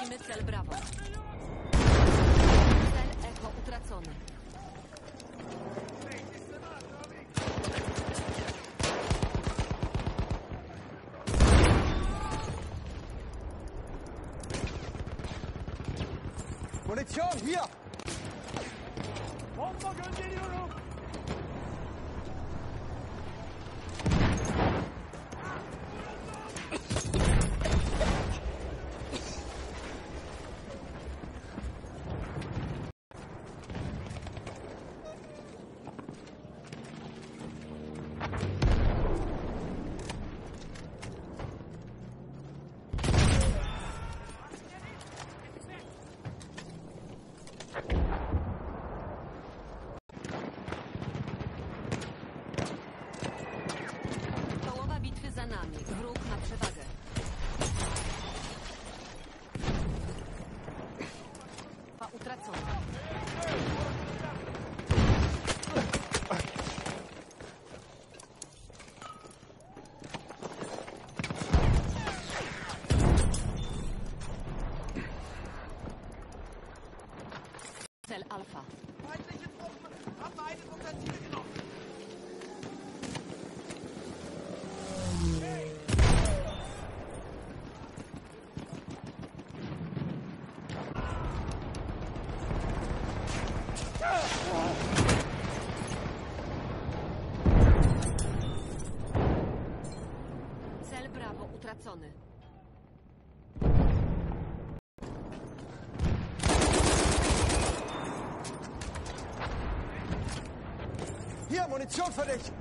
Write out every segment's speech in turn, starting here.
Tracimy cel Brawo. Cel Echo utracony. Munition hier! Bomba gönderiyorum. Połowa bitwy za nami. Wróg ma przewagę. Utracona. Cel Alpha. Feindliche Truppen haben eines unserer Ziele genommen. Cel Brawo utracony. Hier, Munition für dich!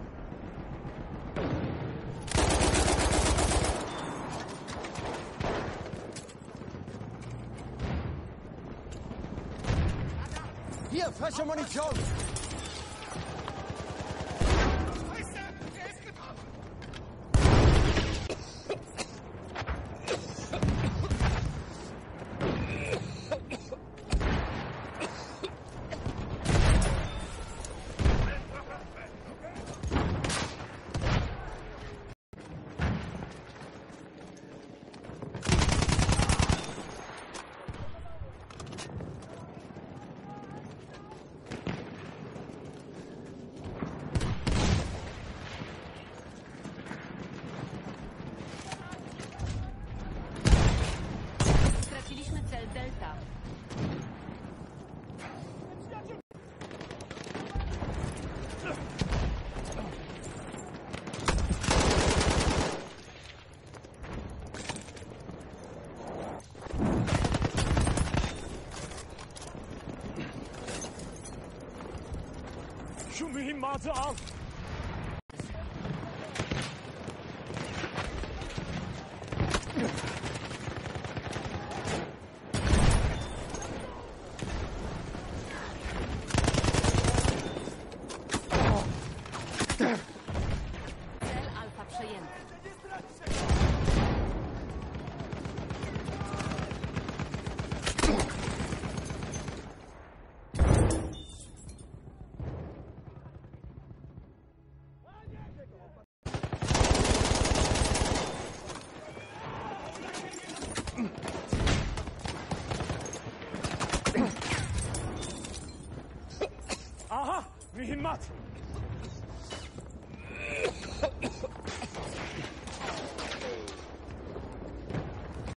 Hier, frische Munition! Straciliśmy cel Delta. Şu mühimmatı al. Cel Alfa przejęty. Aha! Mühimmat!